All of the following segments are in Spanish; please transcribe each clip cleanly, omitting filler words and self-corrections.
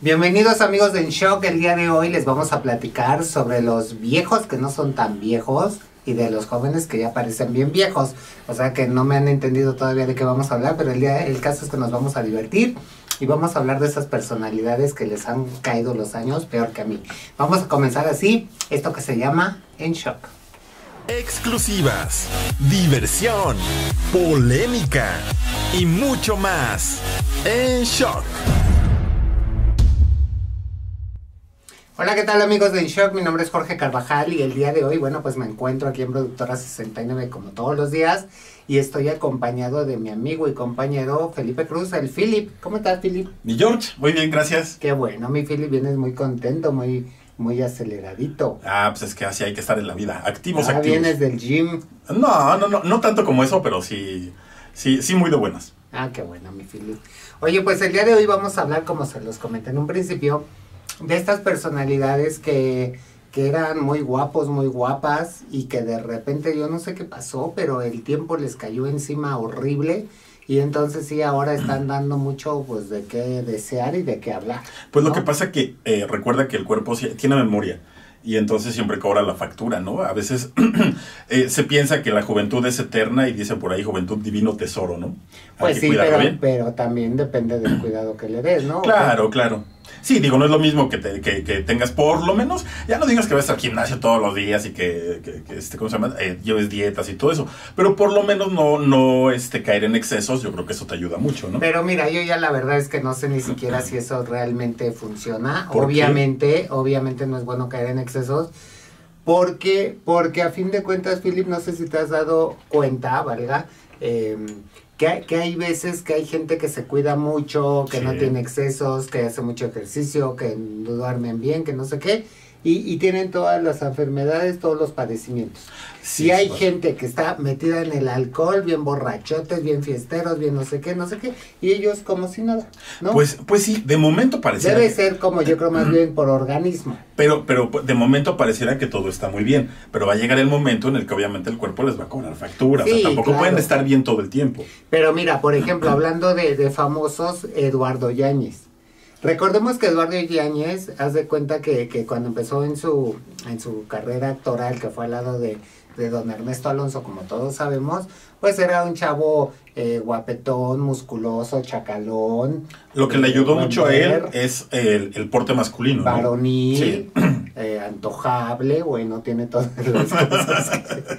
Bienvenidos amigos de En Shock. El día de hoy les vamos a platicar sobre los viejos que no son tan viejos y de los jóvenes que ya parecen bien viejos. O sea que no me han entendido todavía de qué vamos a hablar, pero el caso es que nos vamos a divertir y vamos a hablar de esas personalidades que les han caído los años peor que a mí. Vamos a comenzar así, esto que se llama En Shock. Exclusivas, diversión, polémica y mucho más. En Shock. Hola, ¿qué tal amigos de En Shock? Mi nombre es Jorge Carvajal y el día de hoy, bueno, pues me encuentro aquí en Productora 69 como todos los días y estoy acompañado de mi amigo y compañero Felipe Cruz, el Philip. ¿Cómo estás, Philip? Mi George, muy bien, gracias. Qué bueno, mi Philip, vienes muy contento, muy aceleradito. Pues es que así hay que estar en la vida, activos. Vienes del gym. No tanto como eso, pero sí muy de buenas. Qué bueno, mi Philip. Oye, pues el día de hoy vamos a hablar, como se los comenté en un principio, de estas personalidades que eran muy guapos, muy guapas y que de repente yo no sé qué pasó, pero el tiempo les cayó encima horrible y entonces sí, ahora están dando mucho pues de qué desear y de qué hablar. Pues ¿no? Lo que pasa que recuerda que el cuerpo tiene memoria y entonces siempre cobra la factura, ¿no? A veces se piensa que la juventud es eterna y dice por ahí juventud divino tesoro, ¿no? Pues sí, pero también depende del cuidado que le des, ¿no? Claro. Sí, digo, no es lo mismo que tengas por lo menos, ya no digas que vas al gimnasio todos los días y que ¿cómo se llama? Lleves dietas y todo eso, pero por lo menos no caer en excesos, yo creo que eso te ayuda mucho, ¿no? Pero mira, yo ya la verdad es que no sé ni siquiera si eso realmente funciona. ¿Por qué? Obviamente no es bueno caer en excesos, porque a fin de cuentas, Philip, no sé si te has dado cuenta, ¿verdad? Que hay veces que hay gente que se cuida mucho, que no tiene excesos, que hace mucho ejercicio, que no duermen bien, que no sé qué, y tienen todas las enfermedades, todos los padecimientos. Sí, hay gente que está metida en el alcohol, bien borrachotes, bien fiesteros, bien no sé qué, y ellos como si nada, ¿no? Pues sí, de momento pareciera Debe ser como yo creo más bien por organismo. Pero de momento pareciera que todo está muy bien, pero va a llegar el momento en el que obviamente el cuerpo les va a cobrar facturas, Sí, o sea, tampoco claro. Pueden estar bien todo el tiempo. Pero mira, por ejemplo, hablando de famosos, Eduardo Yáñez. Recordemos que Eduardo Yáñez, haz de cuenta que cuando empezó en su carrera actoral, que fue al lado de don Ernesto Alonso, como todos sabemos, pues era un chavo guapetón, musculoso, chacalón. Lo que le ayudó mucho a él es el porte masculino, ¿no? Varonil, sí. Antojable, bueno, tiene todas las cosas,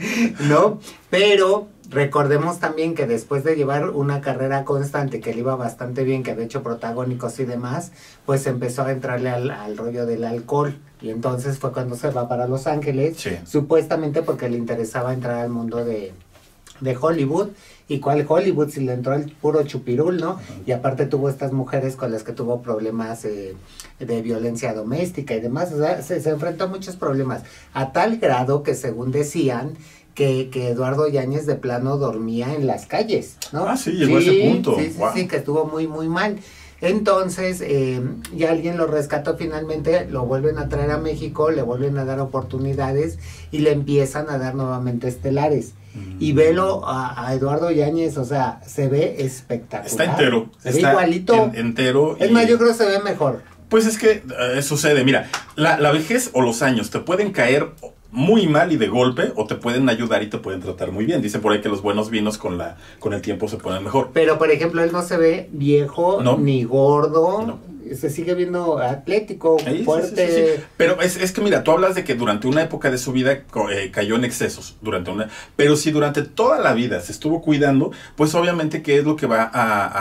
¿no? Pero recordemos también que después de llevar una carrera constante, que le iba bastante bien, que de hecho protagónicos y demás, pues empezó a entrarle al rollo del alcohol. Y entonces fue cuando se va para Los Ángeles, supuestamente porque le interesaba entrar al mundo de Hollywood. ¿Y cuál Hollywood? Si le entró el puro chupirul, ¿no? Y aparte tuvo estas mujeres con las que tuvo problemas de violencia doméstica y demás. O sea, se enfrentó a muchos problemas. A tal grado que según decían, que Eduardo Yáñez de plano dormía en las calles, ¿no? Sí, llegó a ese punto. Sí, que estuvo muy, muy mal. Entonces, ya alguien lo rescató finalmente, lo vuelven a traer a México, le vuelven a dar oportunidades y le empiezan a dar nuevamente estelares. Y velo a Eduardo Yáñez, o sea, se ve espectacular. Está entero. Se ve igualito. Entero. Es más, yo creo que se ve mejor. Pues es que sucede, mira, la vejez o los años te pueden caer muy mal y de golpe, o te pueden ayudar y te pueden tratar muy bien. Dicen por ahí que los buenos vinos con el tiempo se ponen mejor. Pero, por ejemplo, él no se ve viejo, ni gordo. No. Se sigue viendo atlético, fuerte. Sí. Pero es que mira, tú hablas de que durante una época de su vida cayó en excesos. Pero si durante toda la vida se estuvo cuidando, pues obviamente, ¿qué es lo que va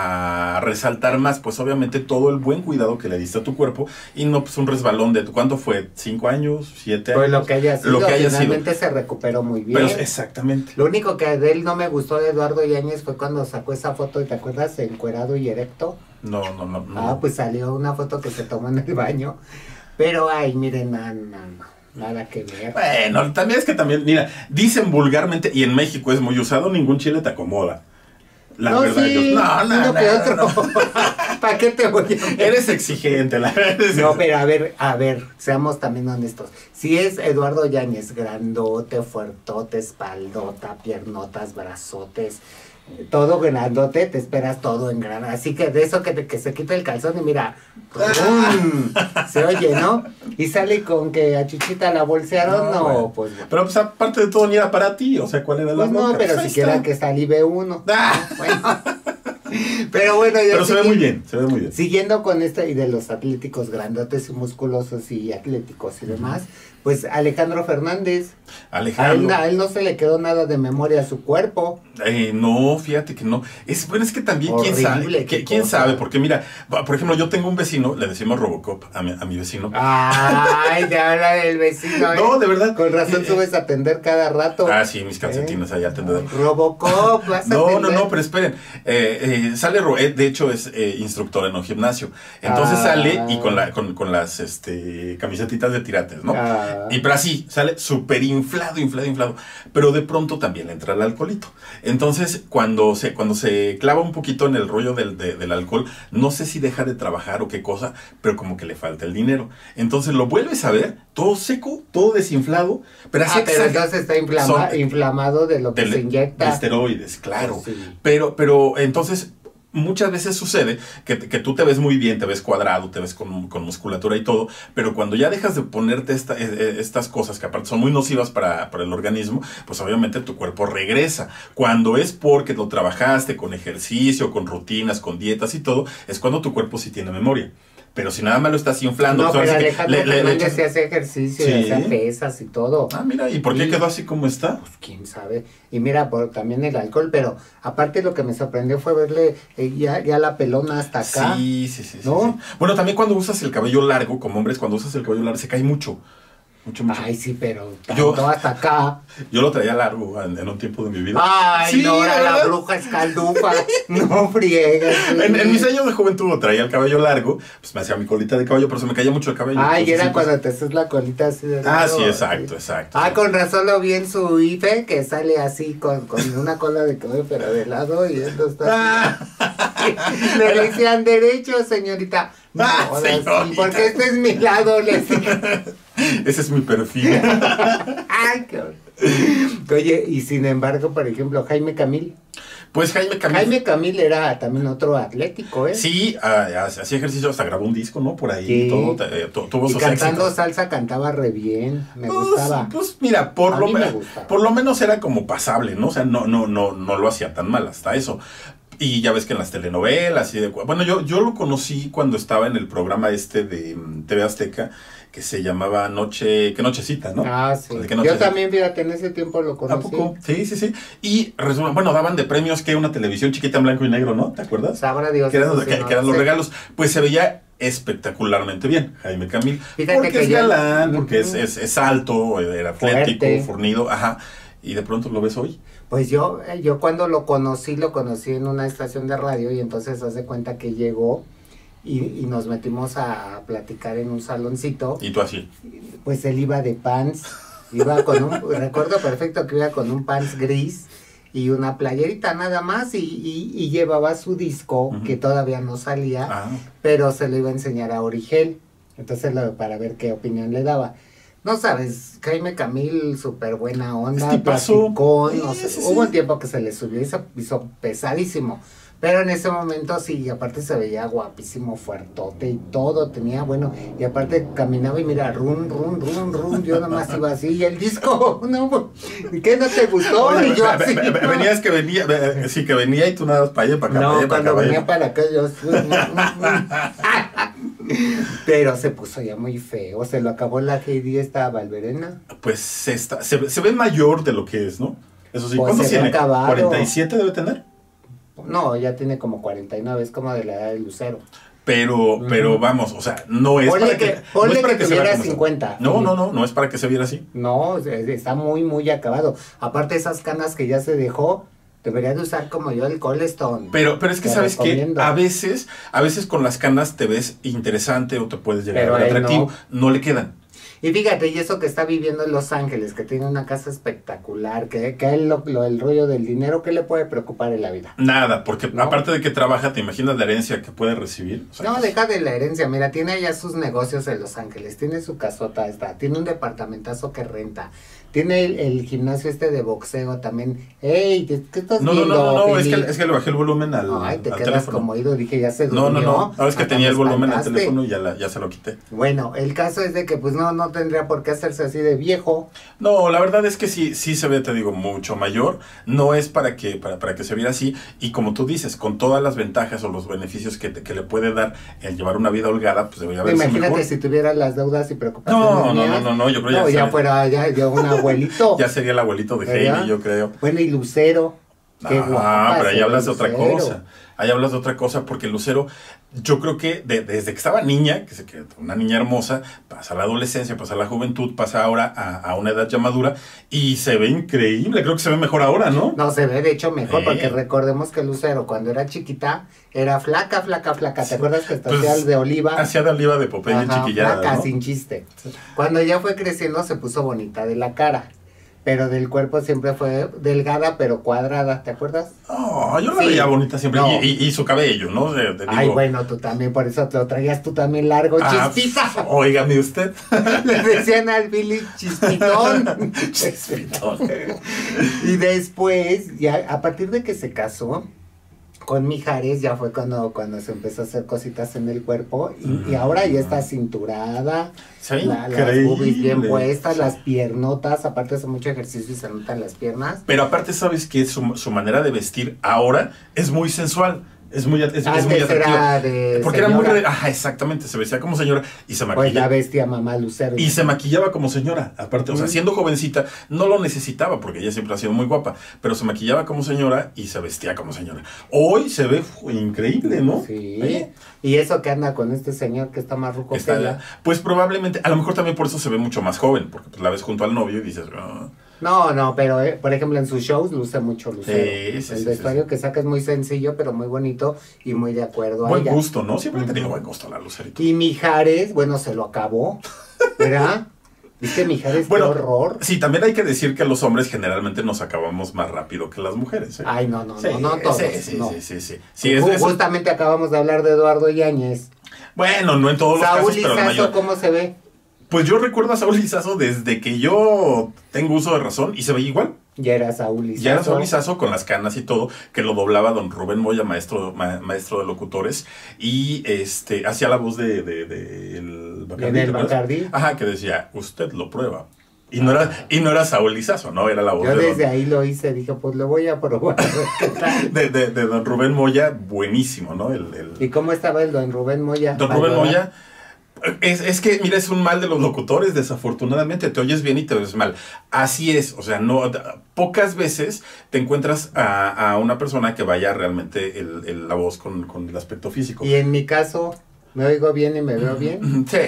a resaltar más? Pues obviamente todo el buen cuidado que le diste a tu cuerpo y no pues un resbalón de... ¿Cuánto fue? ¿5 años? ¿7 años? Pues lo que haya sido, finalmente se recuperó muy bien. Pero exactamente. Lo único que de él no me gustó de Eduardo Yáñez fue cuando sacó esa foto, ¿te acuerdas? Encuerado y erecto. No. Pues salió una foto que se tomó en el baño. Pero, miren, nada que ver. Bueno, también es que mira, dicen vulgarmente, y en México es muy usado, ningún chile te acomoda. La verdad, sí, no. ¿Para qué te voy a... Eres exigente, la verdad. No, pero a ver, seamos también honestos. Si es Eduardo Yáñez, grandote, fuertote, espaldota, piernotas, brazotes, todo grandote, te esperas todo en gran. Así que de eso que se quita el calzón y mira, ¡pum! Se oye, ¿no? Y sale con que a Chuchita la bolsearon, no, bueno. pues. Pero pues aparte de todo ni era para ti, o sea, ¿cuál era la Pues no, bronca? pero Pues ahí siquiera está. que salive uno. Ah. Bueno. Pero bueno, ya Pero se ve muy bien, se ve muy bien. Siguiendo con esto y de los atléticos grandotes y musculosos y atléticos y demás, pues Alejandro Fernández, Alejandro. a él no se le quedó nada de memoria a su cuerpo. No, fíjate que no. Bueno, es que también, quién sabe. Horrible, qué ¿Quién cosa. sabe? Porque mira, por ejemplo, yo tengo un vecino, le decimos Robocop a mi vecino. Ay, te habla del vecino. No, de verdad. Con razón subes a atender cada rato. Ah, sí, mis calcetines allá atendedor. Robocop, vas a atender. No, pero esperen. Sale, de hecho es instructor en un gimnasio. Entonces Ah. sale y con las camisetitas de tirates, ¿no? Ah. Y pero así, sale súper inflado. Pero de pronto también le entra el alcoholito. Entonces, cuando se clava un poquito en el rollo del alcohol, no sé si deja de trabajar o qué cosa, pero como que le falta el dinero. Entonces lo vuelves a ver, todo seco, todo desinflado, pero así Pero entonces está inflamado de lo que se inyecta. de esteroides, claro. Pues sí. Pero entonces muchas veces sucede que tú te ves muy bien, te ves cuadrado, te ves con musculatura y todo, pero cuando ya dejas de ponerte estas cosas que aparte son muy nocivas para el organismo, pues obviamente tu cuerpo regresa. Cuando es porque lo trabajaste con ejercicio, con rutinas, con dietas y todo, es cuando tu cuerpo sí tiene memoria. Pero si nada más lo estás inflando, No, pues pero ahora sí que Alejandro Fernández se hace ejercicio, Sí. se hace pesas y todo. Ah, mira, ¿y por qué Y- quedó así como está? Pues quién sabe. Y mira, también el alcohol, pero aparte lo que me sorprendió fue verle ya la pelona hasta acá. Sí. ¿No? Sí. Bueno, también cuando usas el cabello largo, como hombres, cuando usas el cabello largo se cae mucho. Mucho. Ay, sí, pero Yo- tanto hasta acá. Yo lo traía largo en un tiempo de mi vida. Ay, Sí, no, ahora ¿verdad? la bruja escaldufa. No friegues. En mis años de juventud lo traía el cabello largo, pues me hacía mi colita de caballo, pero se me caía mucho el cabello. Ay, Entonces, era sí, pues- cuando te haces la colita así de Ah, lado. sí, exacto. Ah, con razón lo vi en su IFE, que sale así con una cola de caballo, pero de lado, y esto está así. Le decían derecho, señorita. No, Ah, ahora sí, señorita. porque este es mi lado, le decía. Ese es mi perfil. Ay, qué horror. Oye, y sin embargo, por ejemplo, Jaime Camil. Pues Jaime Camil. Jaime Camil era también otro atlético, ¿eh? Sí, hacía ejercicio, hasta grabó un disco, ¿no? Por ahí, Sí. tuvo Y sus cantando éxitos. salsa cantaba re bien, me Pues, gustaba. Pues mira, A mí me gustaba. por lo menos era como pasable, ¿no? O sea, no lo hacía tan mal hasta eso. Y ya ves que en las telenovelas bueno, yo lo conocí cuando estaba en el programa de TV Azteca que se llamaba Qué Nochecita, ¿no? Ah, sí. ¿De qué Yo nochecita? también, fíjate, en ese tiempo lo ¿A conocí. poco? Sí. Y bueno, daban de premios que una televisión chiquita en blanco y negro, ¿no? ¿Te acuerdas? Sabrá Dios. Que eran, eso sí, que no eran los sé. regalos. Pues se veía espectacularmente bien, Jaime Camil. Fíjate Porque que es yo- galán, porque Ujú. es alto, era atlético, Fuerte. fornido, ajá. Y de pronto lo ves hoy. Pues yo cuando lo conocí en una estación de radio y entonces hace cuenta que llegó y nos metimos a platicar en un saloncito. Y tú así. Pues él iba de pants, recuerdo perfecto que iba con un pants gris y una playerita nada más y llevaba su disco Ujú. que todavía no salía, Ah, pero se lo iba a enseñar a Origel, entonces para ver qué opinión le daba. No sabes, Jaime Camil, súper buena onda, Es tipazo. platicón, no sé, Sí. hubo un tiempo que se le subió y se hizo pesadísimo, pero en ese momento sí, aparte se veía guapísimo, fuertote y todo, tenía, bueno, y aparte caminaba y mira, run, yo nada más iba así, y el disco, no, ¿qué no te gustó? Oye, Y yo así, ¿no? venías que venía, sí, que venía y tú nada más para allá, para acá, para No, allá, para cuando acá, para venía allá. para acá yo... Pero se puso ya muy feo, se lo acabó la Heidi esta Valverena. Pues se ve mayor de lo que es, ¿no? Eso sí, Pues ¿cuántos se ve tiene? acabado. ¿47 debe tener? No, ya tiene como 49, es como de la edad de Lucero. Pero vamos, o sea, no es Ponle para que- que, ponle no es para que se vea tuviera como está. 50. No es para que se viera así. No, está muy acabado. Aparte esas canas que ya se dejó, debería de usar como yo el Colestone. Pero es que Te sabes que recomiendo. a veces con las canas te ves interesante o te puedes llegar Pero a ver a él atractivo, no le quedan. Y fíjate, y eso que está viviendo en Los Ángeles, que tiene una casa espectacular, que a él el rollo del dinero, ¿qué le puede preocupar en la vida? Nada, porque No. aparte de que trabaja, ¿te imaginas la herencia que puede recibir? O sea, No, deja de la herencia, mira, tiene allá sus negocios en Los Ángeles, tiene su casota, tiene un departamentazo que renta, Tiene el gimnasio de boxeo también. Ey, ¿qué estás No, viendo, es Fili? que le bajé el volumen Ay, te al quedas teléfono. como oído, dije, ya se durmió. No, es que Hasta tenía el me volumen al espantaste. teléfono y ya se lo quité. Bueno, el caso es de que pues no tendría por qué hacerse así de viejo. No, la verdad es que sí se ve, te digo, mucho mayor. No es para que se viera así. Y como tú dices, con todas las ventajas o los beneficios que le puede dar el llevar una vida holgada, pues debería verse Imagínate mejor. si tuviera las deudas y preocupaciones mías. No, yo creo No, ya ya fuera ya un abuelito. ya sería el abuelito de ¿Verdad? Heidi, yo creo. Bueno, y Lucero. Qué guapa pero ahí se ve hablas de otra Lucero. cosa. Ahí hablas de otra cosa porque Lucero, yo creo que desde que estaba niña, que una niña hermosa, pasa a la adolescencia, pasa a la juventud, pasa ahora a una edad ya madura y se ve increíble. Creo que se ve mejor ahora, ¿no? No, se ve de hecho mejor Sí. porque recordemos que Lucero cuando era chiquita era flaca. ¿Te Sí. acuerdas que hasta Pues, hacía el de Oliva? Hacía de oliva de Popeye Ajá, chiquillada, flaca, ¿no? sin chiste. Cuando ya fue creciendo se puso bonita de la cara, pero del cuerpo siempre fue delgada pero cuadrada, ¿te acuerdas? Oh, yo la Sí. veía bonita siempre. No. Y su cabello, ¿no? Ay, bueno, tú también, por eso te lo traías tú también largo, chispita. Óigame usted. Le decían al Billy chispitón. Chispitón. Y después, ya a partir de que se casó con Mijares, ya fue cuando se empezó a hacer cositas en el cuerpo. Y ahora ya está cinturada, Se ve las increíble. boobies bien puestas, las piernotas, aparte hace mucho ejercicio y se notan las piernas. Pero aparte, ¿sabes que su manera de vestir ahora es muy sensual? Es muy Antes atractiva. era de Porque era muy... señora. Ajá, exactamente. Se vestía como señora y se Pues maquillaba. la bestia mamá Lucero. Y se maquillaba como señora, aparte, o sea, Mm. siendo jovencita, no lo necesitaba porque ella siempre ha sido muy guapa, pero se maquillaba como señora y se vestía como señora. Hoy se ve increíble, ¿no? Sí. ¿Eh? Y eso que anda con este señor que está más ruco que ella. Pues probablemente, a lo mejor también por eso se ve mucho más joven, porque pues, la ves junto al novio y dices, "Ah". No, pero por ejemplo en sus shows luce mucho Lucero. Sí, El sí, vestuario sí. que saca es muy sencillo, pero muy bonito y muy de acuerdo a Buen ella. gusto, ¿no? Siempre he tenido Ujú. buen gusto la Lucerito. Y Mijares, bueno, se lo acabó, ¿verdad? ¿Viste Mijares? Bueno, qué horror. Sí, también hay que decir que los hombres generalmente nos acabamos más rápido que las mujeres. ¿Eh? Ay, no Sí, todos. sí, no. Sí, es de eso. Justamente acabamos de hablar de Eduardo Yáñez. Bueno, no en todos los Saúl casos, pero la Lizazo, mayoría. ¿cómo se ve? Pues yo recuerdo a Saúl Lizazo desde que yo tengo uso de razón y se veía igual. Ya era Saúl Lizazo. Ya era Saúl Lizazo con las canas y todo, que lo doblaba don Rubén Moya, maestro de locutores, y hacía la voz de el Bacardí, ¿En el ¿te acuerdas? Bacardí? Ajá, que decía, usted lo prueba. Y no era Saúl Lizazo, ¿no? Era la voz Yo de desde ahí lo hice, dije, pues lo voy a probar. a ver qué tal. de don Rubén Moya, buenísimo, ¿no? ¿Y cómo estaba el don Rubén Moya? Don Rubén Moya, es que, mira, es un mal de los locutores, desafortunadamente, te oyes bien y te ves mal. Así es, o sea, no, pocas veces te encuentras a una persona que vaya realmente la voz con el aspecto físico. Y en mi caso, ¿me oigo bien y me veo bien? Sí.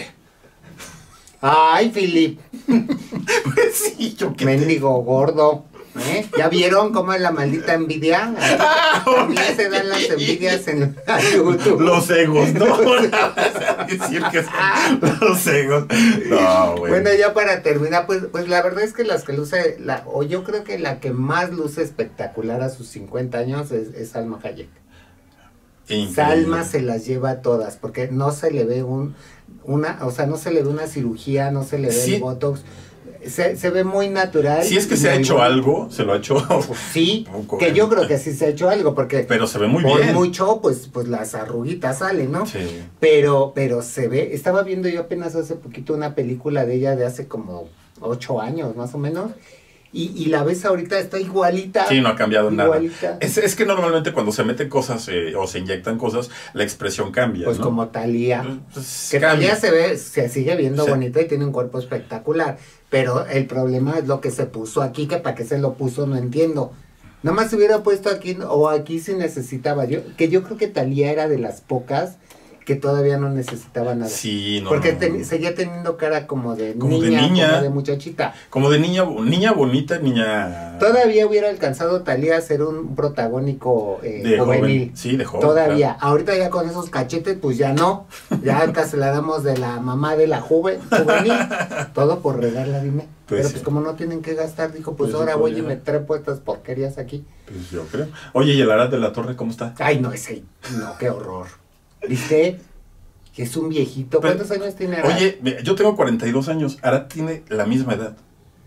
Ay, Filip, Pues sí, yo que mendigo gordo. ¿Eh? ¿Ya vieron cómo es la maldita envidia? También se dan las envidias en YouTube. Los egos, ¿no? Vas a decir que son los egos. No, güey. Bueno, ya para terminar, pues la verdad es que las que luce, o yo creo que la que más luce espectacular a sus 50 años es Salma Hayek. Increíble. Salma se las lleva todas, porque no se le ve o sea, no se le ve una cirugía, no se le ve Sí. el botox. Se ve muy natural. Si es que se ha muy hecho bonito. algo, se lo ha hecho. Pues sí, que yo creo que sí se ha hecho algo, porque Pero se ve muy por bien. mucho, pues las arruguitas salen, ¿no? Sí. Pero se ve, estaba viendo yo apenas hace poquito una película de ella de hace como 8 años, más o menos, y la ves ahorita, está igualita. Sí, no ha cambiado igualita. nada. Es que normalmente cuando se meten cosas o se inyectan cosas, la expresión cambia. Pues ¿no? como Thalía. Pues, Que cambia. Thalía se sigue viendo Sí. bonita y tiene un cuerpo espectacular. Pero el problema es lo que se puso aquí, que para qué se lo puso no entiendo. Nada más se hubiera puesto aquí o aquí si necesitaba. Yo creo que Thalía era de las pocas que todavía no necesitaba nada. Sí, no. Porque no. seguía teniendo cara como de Como de niña, niña. como de muchachita. Como de niña bonita, niña. Todavía hubiera alcanzado Thalía a ser un protagónico de juvenil. joven. Sí, de joven. Todavía. claro. Ahorita ya con esos cachetes, pues ya no. Ya acá se la damos de la mamá de la juvenil. Todo por regarla, dime. Pues Pero sí. pues como no tienen que gastar, dijo, pues Pues sí, ahora pues voy y ya. me trepo estas porquerías aquí. Pues yo creo. Oye, ¿y el Arad de la Torre cómo está? Ay, no, no, qué horror. ¿Viste? Que es un viejito. Pero- ¿Cuántos años tiene Arad? Oye, mira, yo tengo 42 años. Arad tiene la misma edad.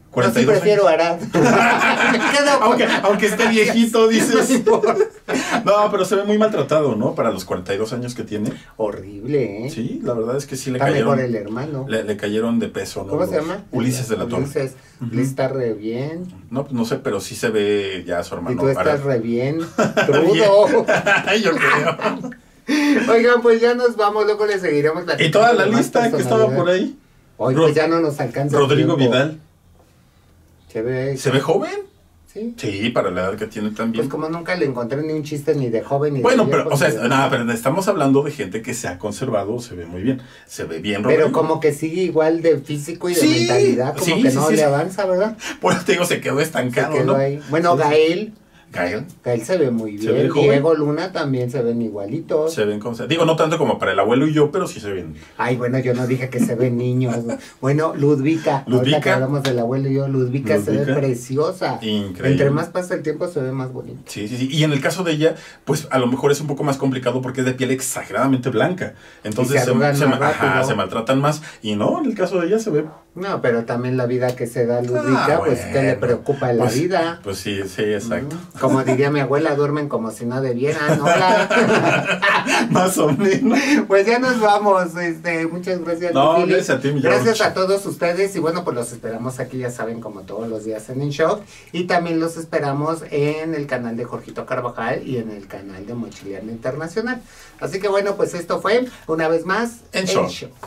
Yo sí 42 prefiero Arad. Me quedo con- aunque esté viejito, dices. No importa. No, pero se ve muy maltratado, ¿no? Para los 42 años que tiene. Horrible, ¿eh? Sí, la verdad es que sí le Está mejor cayeron. el hermano. Le cayeron de peso, ¿no? ¿Cómo se llama? Ulises de la Torre. Ulises. Ulises está re bien. No, pues no sé, pero sí se ve ya su Y hermano. tú estás Arad. re bien. Crudo. Yo creo. Oigan, pues ya nos vamos, luego le seguiremos platicando Y toda la de más lista que estaba por ahí. Hoy pues ya no nos alcanza el Rodrigo tiempo. Vidal. Se ve joven? Sí. Sí, para la edad que tiene también. Pues como nunca le encontré ni un chiste ni de joven ni Bueno, de pero, viejo, o sea, ni de- nada, pero estamos hablando de gente que se ha conservado, se ve muy bien. Se ve bien, Pero Rodrigo. como que sigue igual de físico y de Sí, mentalidad, como sí, que sí, no sí, le sí. avanza, ¿verdad? Por eso te digo, se quedó Se estancado, quedó ¿no? ahí. Bueno, Sí, sí. Gael Gael. se ve muy Se bien. ve joven. Diego Luna también se ven igualitos. Se ven como... Digo, no tanto como para el abuelo y yo, pero sí se ven. Ay, bueno, yo no dije que se ven niños. Bueno, Ludvika. Ahorita que hablamos del abuelo y yo, Ludvika se ve Ludvika. preciosa. Increíble. Entre más pasa el tiempo se ve más bonita. Sí, sí, sí. Y en el caso de ella, pues a lo mejor es un poco más complicado porque es de piel exageradamente blanca. Entonces Y se arrugan más rápido. se maltratan más. Y no, en el caso de ella se ve... No, pero también la vida que se da Ludvika, pues bueno. que le preocupa en la Pues, vida. Pues sí, sí, exacto. Como diría mi abuela, duermen como si no debieran. Hola. Más o menos. Pues ya nos vamos. Muchas gracias. No, Lili. gracias a ti, mi Gracias George. a todos ustedes. Y bueno, pues los esperamos aquí, ya saben, como todos los días en Shock. Y también los esperamos en el canal de Jorgito Carvajal y en el canal de Mochileando Internacional. Así que bueno, pues esto fue una vez más En Shock.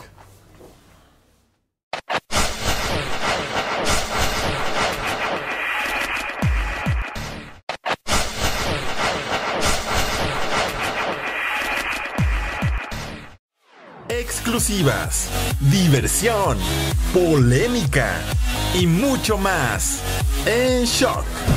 Exclusivas, diversión, polémica y mucho más en Shock.